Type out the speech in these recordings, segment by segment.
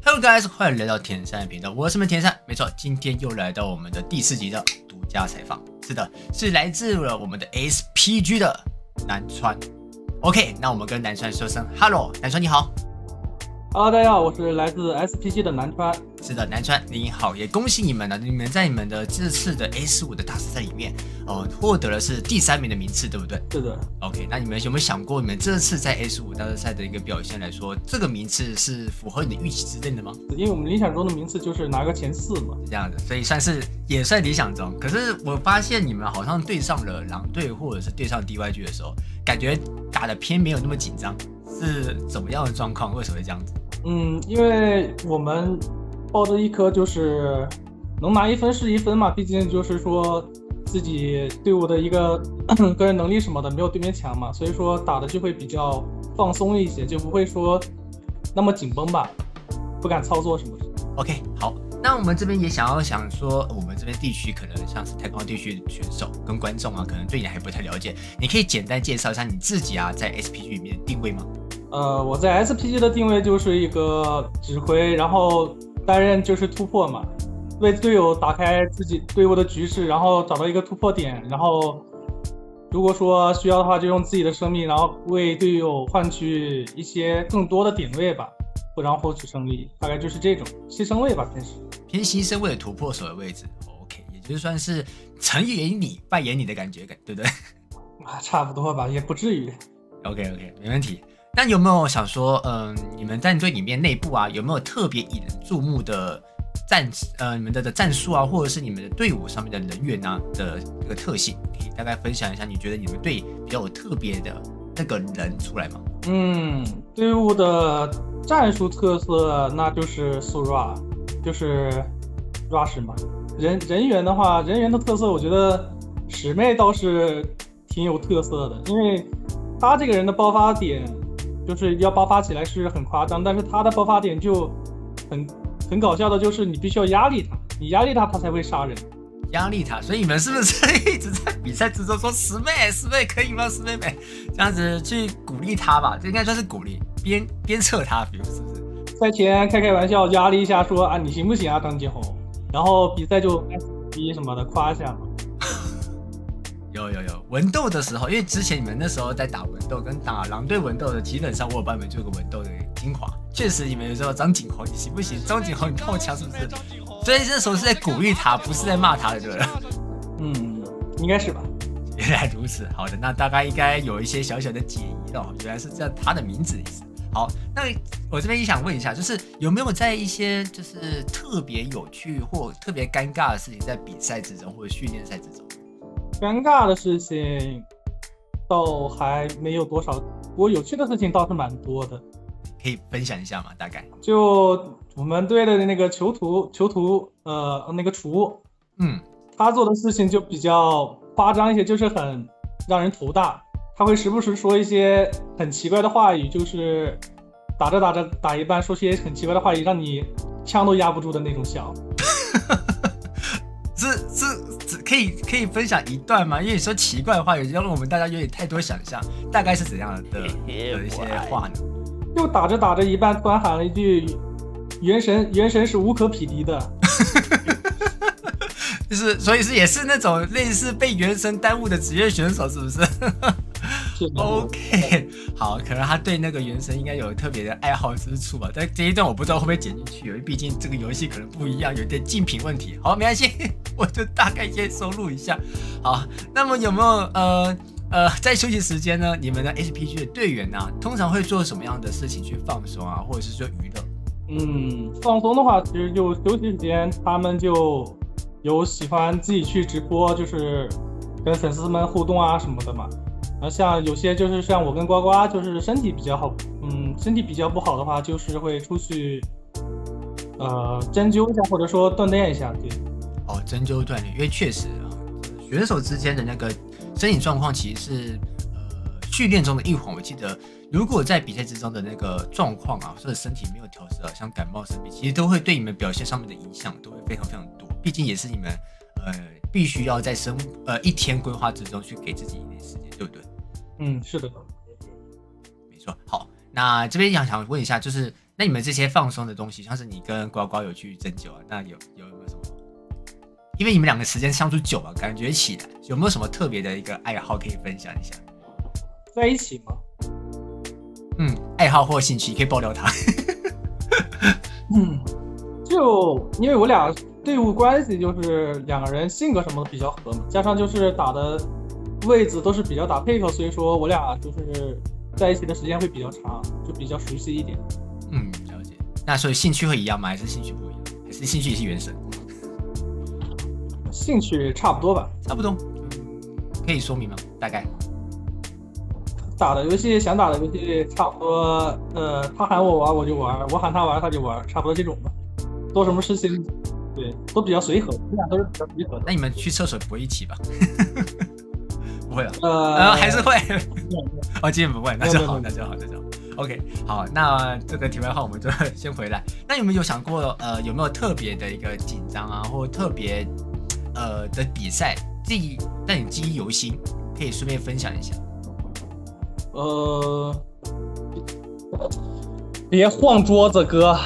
Hello guys， 欢迎来到田山频道，我是田山。没错，今天又来到我们的第4集的独家采访。是的，是来自了我们的 SPG 的南川。OK， 那我们跟南川说声 Hello， 南川你好。 Hello， 大家好，我是来自 SPG 的南川。 是的，南川你好，也恭喜你们了！你们在你们的这次的 S5 的大师赛里面，获得的是第3名的名次，对不对？ 是的。 OK， 那你们有没有想过，你们这次在 S5 大师赛的一个表现来说，这个名次是符合你的预期之内的吗？ 因为我们理想中的名次就是拿个前4嘛， 是这样的，所以也算理想中。可是我发现你们好像对上了狼队或者是对上 DYG 的时候，感觉打的偏没有那么紧张，是怎么样的状况？为什么会这样子？ 因为我们抱着一颗就是能拿1分是1分嘛，毕竟就是说自己队伍的一个个人能力什么的没有对面强嘛，所以说打的就会比较放松一些，就不会说那么紧绷吧，不敢操作什么的。 OK， 好，那我们这边也想说，我们这边地区可能像是太空地区的选手跟观众啊，可能对你还不太了解，你可以简单介绍一下你自己啊，在 SPG 里面的定位吗？ 我在 SPG 的定位就是一个指挥，然后担任就是突破嘛，为队友打开自己队伍的局势，然后找到一个突破点，然后如果说需要的话，就用自己的生命，然后为队友换取一些更多的点位吧，然后获取胜利，大概就是这种牺牲位吧， 偏牺牲位的突破手的位置。OK， 也就是算是成演你败演你的感觉，对不对？ 差不多吧，也不至于。 OK， 没问题。那有没有想说，你们战队里面内部啊，有没有特别引人注目的你们的战术啊，或者是你们的队伍上面的人员啊的这个特性，可以大概分享一下？你觉得你们队比较有特别的那个人出来吗？ 队伍的战术特色那就是速 RA， 就是 rush 嘛。人员的话，人员的特色，我觉得史妹倒是挺有特色的，因为他这个人的爆发点。就是要爆发起来是很夸张，但是他的爆发点就很搞笑的，就是你必须要压力他，你压力他，他才会杀人。 压力他，所以你们是不是一直在比赛之中说师妹可以吗？师妹这样子去鼓励他吧？这应该算是鼓励，鞭策他，比如是不是？ 赛前开玩笑压力一下说啊你行不行啊张继红，然后比赛就 SB 什么的夸一下嘛。 有文斗的时候，因为之前你们那时候在打文斗跟打狼队文斗的，基本上我有帮你们做个文斗的精华。确实你们有时候张景宏你行不行？张景宏你看我强是不是？所以那时候是在鼓励他，不是在骂他的，对不对？ 应该是吧。 原来如此，好的，那大概应该有一些小小的解疑了。原来是这样，他的名字意思。好，那我这边也想问一下，就是有没有在一些就是特别有趣或特别尴尬的事情在比赛之中或者训练赛之中？ 尴尬的事情倒还没有多少，不过有趣的事情倒是蛮多的， 可以分享一下吗？大概就我们队的那个囚徒那个厨，他做的事情就比较夸张一些，就是很让人头大，他会时不时说一些很奇怪的话语，就是打着打一半说些很奇怪的话语，让你枪都压不住的那种笑。 可以分享一段吗？因为你说奇怪的话，让我们大家有点太多想象，大概是怎样的一些话呢？ 就打着一半，突然喊了一句“原神是无可匹敌的”， 就是所以也是那种类似被原神耽误的职业选手，是不是？OK， 好，可能他对那个原神应该有特别的爱好之处吧，但这一段我不知道会不会剪进去，因为毕竟这个游戏可能不一样，有点竞品问题。好，没关系，我就大概先收录一下。好，那么有没有在休息时间呢？你们的 SPG 的队员啊，通常会做什么样的事情去放松啊，或者是说娱乐？ 放松的话，其实就休息时间，他们就有喜欢自己去直播，就是跟粉丝们互动啊什么的嘛。像有些就是像我跟呱呱，就是身体比较好，身体比较不好的话，就是会出去针灸一下，或者说锻炼一下，对。 针灸锻炼，因为确实啊，选手之间的那个身体状况其实是训练中的一环。我记得，如果在比赛之中的那个状况啊，或者身体没有调试好，像感冒生病，其实都会对你们表现上面的影响都会非常非常多。毕竟也是你们必须要在一天规划之中去给自己一点时间，对不对？ 是的， 没错。好，那这边想问一下，就是那你们这些放松的东西，像是你跟呱呱有去针灸啊，那有没有什么？因为你们两个时间相处久嘛，感觉起来有没有什么特别的一个爱好可以分享一下？ 在一起吗？ 爱好或兴趣可以爆料他。 就因为我俩队伍关系就是两个人性格什么的比较合嘛，加上就是打的位置都是比较打配合，所以说我俩就是在一起的时间会比较长，就比较熟悉一点。 了解。那所以兴趣会一样吗？还是兴趣不一样？还是兴趣也是原神？ 兴趣差不多吧。 差不多。可以说明吗？大概。 打的游戏想打的游戏差不多，他喊我玩我就玩，我喊他玩他就玩，差不多这种吧。做什么事情，对，都比较随和，我俩都是比较随和的。 那你们去厕所不会一起吧？不会了。还是会。今天不会，那就好，那就好。OK， 好，那这个题外话我们就先回来。那你们有想过，有没有特别的一个紧张啊，或特别的比赛，让你记忆犹新，可以顺便分享一下？ 别晃桌子，哥。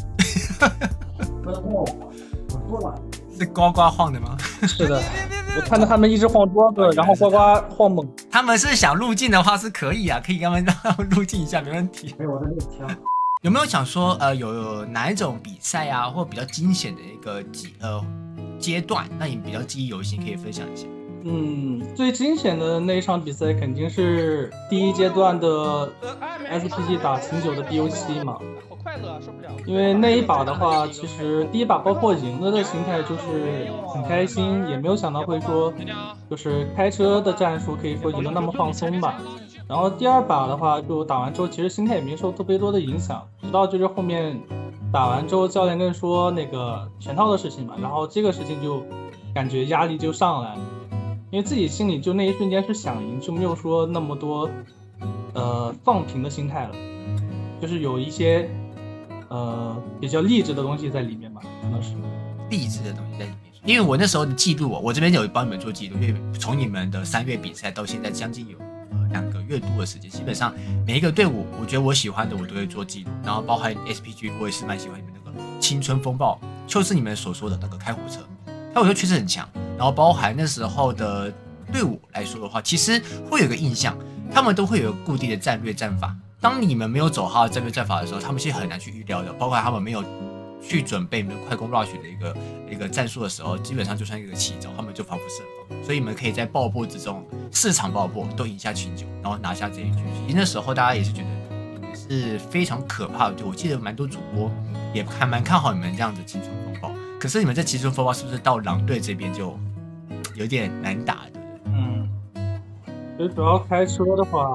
是呱呱晃的吗？ 是的，我看到他们一直晃桌子，然后呱呱晃猛。 他们是想入镜的话是可以啊，可以让他们入镜一下，没问题。 没有，我在那里听。 有没有想说，有哪一种比赛啊，或比较惊险的一个阶段，那你比较记忆犹新，可以分享一下？ 最惊险的那一场比赛肯定是第一阶段的 SPG 打秦9的 BO7 嘛。好快乐，受不了。因为那一把的话，其实第一把包括赢了的心态就是很开心，也没有想到会说就是开车的战术可以说赢得那么放松吧。然后第二把的话，就打完之后，其实心态也没受特别多的影响，直到就是后面打完之后，教练跟说那个全套的事情嘛，然后这个事情就感觉压力就上来了。因为自己心里就那一瞬间是想赢，就没有说那么多放平的心态了，就是有一些比较励志的东西在里面吧，可能是励志的东西在里面。因为我那时候的记录，我这边有帮你们做记录，因为从你们的3月比赛到现在将近有2个月多的时间，基本上每一个队伍，我觉得我喜欢的我都会做记录，然后包含 SPG， 我也是蛮喜欢你们那个青春风暴，就是你们所说的那个开火车确实很强。然后包含那时候的队伍来说的话，其实会有一个印象，他们都会有固定的战略战法。当你们没有走好的战略战法的时候，他们是很难去预料的。包括他们没有去准备你们快攻 rush 的一个战术的时候，基本上就算一个奇招，他们就防不胜防。所以你们可以在爆破之中4场爆破都赢下秦9，然后拿下这一局。其实那时候大家也是觉得你们是非常可怕的队伍，我记得蛮多主播也还蛮看好你们这样的青春风暴。可是你们在青春风暴是不是到狼队这边就有点难打，对不对？所以主要开车的话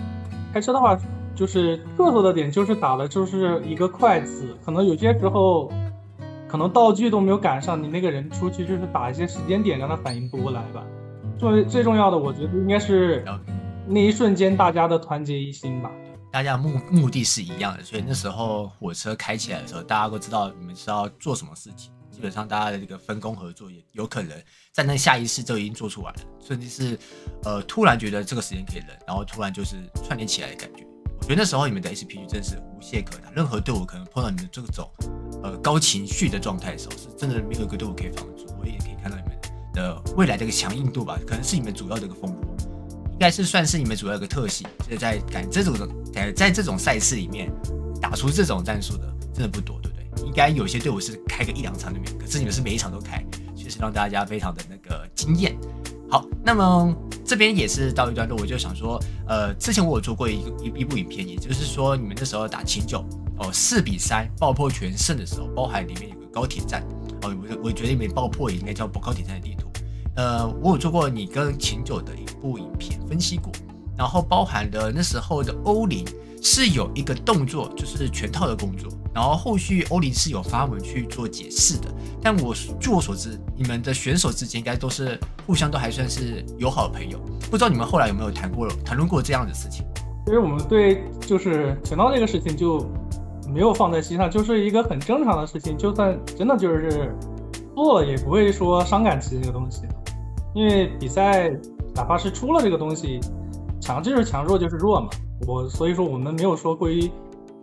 就是特色的点就是打的就是一个快字，可能有些时候可能道具都没有赶上，你那个人出去就是打一些时间点让他反应不过来吧。最重要的我觉得应该是那一瞬间大家的团结一心吧。 大家的目的是一样的，所以那时候火车开起来的时候，大家都知道你们是要做什么事情。基本上大家的这个分工合作也有可能在那下意识就已经做出来了，甚至是突然觉得这个时间可以忍，然后突然就是串联起来的感觉。我觉得那时候你们的 SPG 真是无懈可打，任何队伍可能碰到你们这种高情绪的状态的时候，是真的没有一个队伍可以防得住。我也可以看到你们的未来这个强硬度吧，可能是你们主要的一个风波，应该是算是你们主要的一个特性。就是在这种赛事里面打出这种战术的真的不多，对不对？应该有些队伍是开个1-2场就没有，可是你们是每一场都开，确实让大家非常的那个惊艳。好，那么这边也是到一段落，我就想说，之前我有做过一部影片，也就是说你们那时候打秦94-3爆破全胜的时候，包含里面有个高铁站我觉得你们爆破也应该叫高铁站的地图。我有做过你跟秦9的一部影片分析过，然后包含了那时候的欧林是有一个动作，就是全套的工作，然后后续欧林是有发文去做解释的。但据我所知，你们的选手之间应该都是互相都还算是友好的朋友，不知道你们后来有没有谈论过这样的事情？ 其实我们对就是全套这个事情就没有放在心上，就是一个很正常的事情，就算真的就是做了也不会说伤感情这个东西，因为比赛哪怕是出了这个东西，强就是强，弱就是弱嘛。所以说我们没有说过于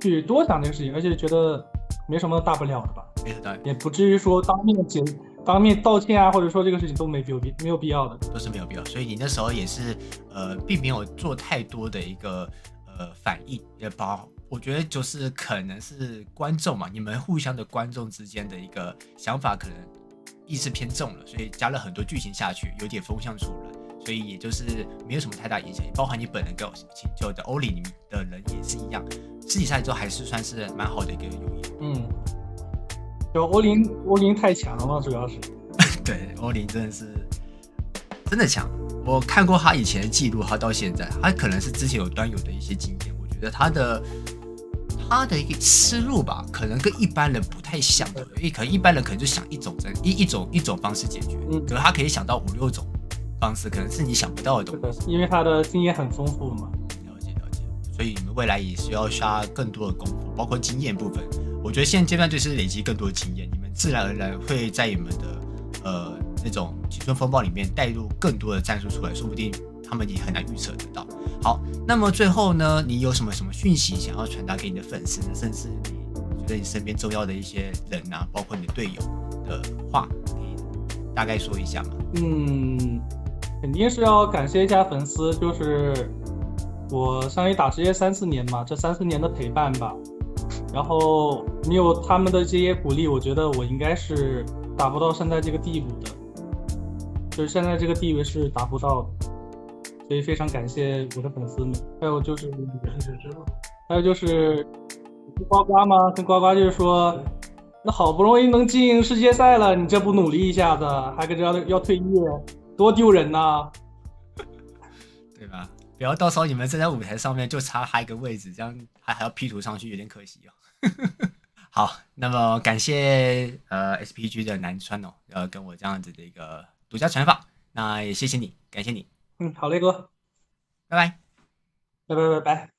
去多想这个事情，而且觉得没什么大不了的吧， 没有道理， 也不至于说当面道歉啊，或者说这个事情都没有必要的， 都是没有必要。所以你那时候也是并没有做太多的一个反应，也包我觉得就是可能是观众嘛，你们互相的观众之间的一个想法可能意识偏重了，所以加了很多剧情下去，有点风向出来。所以也就是没有什么太大影响，包含你本人跟请求的欧里里面的人也是一样，私底下之后还是算是蛮好的一个友谊。 就欧林太强了嘛，主要是。 对，欧林真的是真的强。我看过他以前的记录，他到现在，他可能是之前有端游的一些经验，我觉得他的一个思路吧，可能跟一般人不太像的，因为可能一般人可能就想一种方式解决，可是他可以想到5、6种方式，可能是你想不到的东西。 因为他的经验很丰富嘛。 了解，所以你们未来也需要下更多的功夫，包括经验部分。我觉得现阶段就是累积更多的经验，你们自然而然会在你们的那种青春风暴里面带入更多的战术出来，说不定他们也很难预测得到。好，那么最后呢，你有什么讯息想要传达给你的粉丝呢？甚至你觉得你身边重要的一些人啊，包括你的队友的话，可以大概说一下吗？ 肯定是要感谢一下粉丝，就是我相当于打职业3、4年嘛，这3、4年的陪伴吧。然后没有他们的这些鼓励，我觉得我应该是达不到现在这个地步的，就是现在这个地位是达不到的。所以非常感谢我的粉丝们。还有就是跟呱呱嘛，跟呱呱就是说，那好不容易能进世界赛了，你这不努力一下子，还跟着要退役，多丢人呐！ 对吧？不要到时候你们站在舞台上面就差他一个位置，这样还要 P 图上去，有点可惜哦。好，那么感谢SPG 的南川哦，跟我这样子的一个独家采访，那也谢谢你，感谢你。 好嘞哥， 拜拜。 拜拜。